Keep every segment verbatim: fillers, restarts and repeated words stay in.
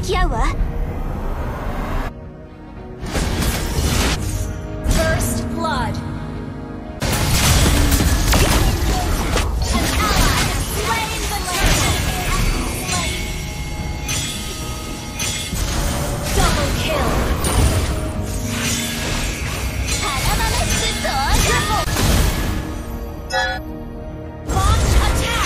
付き合うわ。First blood. An ally has slain the Slain. Double kill. Launch attack.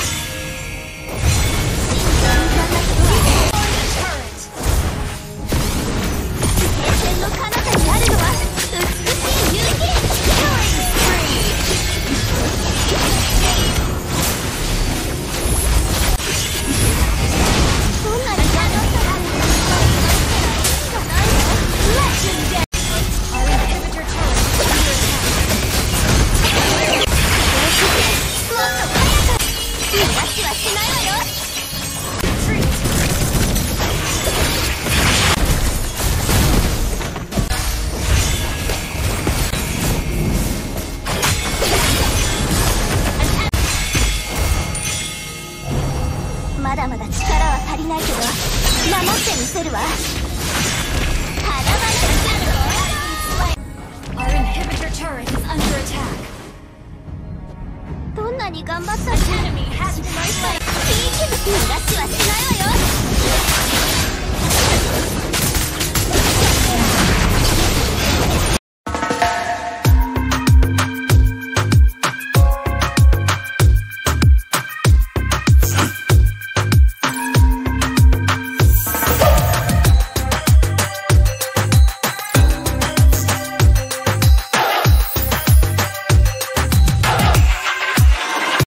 Our inhibitor turret is under attack. どんなに頑張ったらエネミーhas been slain. 逃がしはし